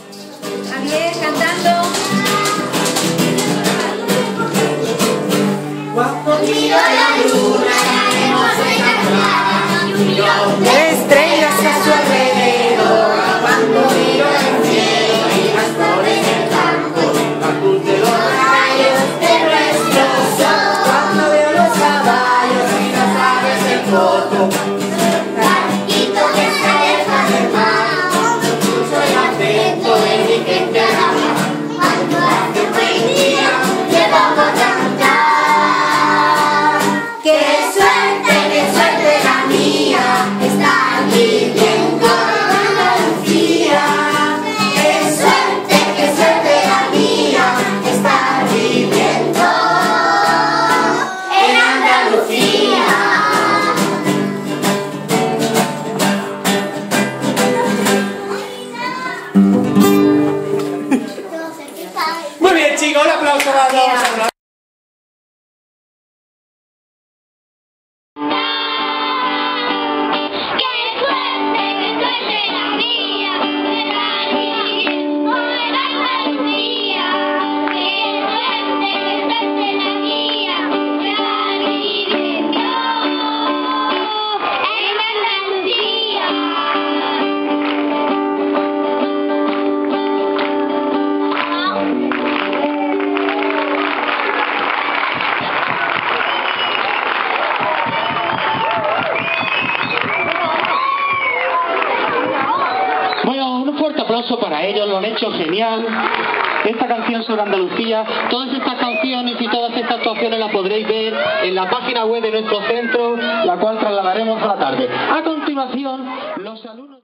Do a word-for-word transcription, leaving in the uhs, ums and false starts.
Javier cantando. Cuando miro la luna, la hermosa clara, y un millón de estrellas a su alrededor. Cuando miro el cielo y las flores del campo, la luz de los rayos de nuestro sol. Cuando veo los caballos y las aves del coto, barquito que se aleja del mar, escucho el acento de mi gente al hablar. Cuando hace buen día, le vamos a cantar. ¡Qué suerte, qué suerte la mía! Estar viviendo en Andalucía. ¡Qué suerte, qué suerte la mía! Estar viviendo en Andalucía. Muy bien, chicos, un aplauso para todos. Aplauso para ellos, lo han hecho genial. Esta canción sobre Andalucía, todas estas canciones y todas estas actuaciones las podréis ver en la página web de nuestro centro, la cual trasladaremos a la tarde. A continuación, los alumnos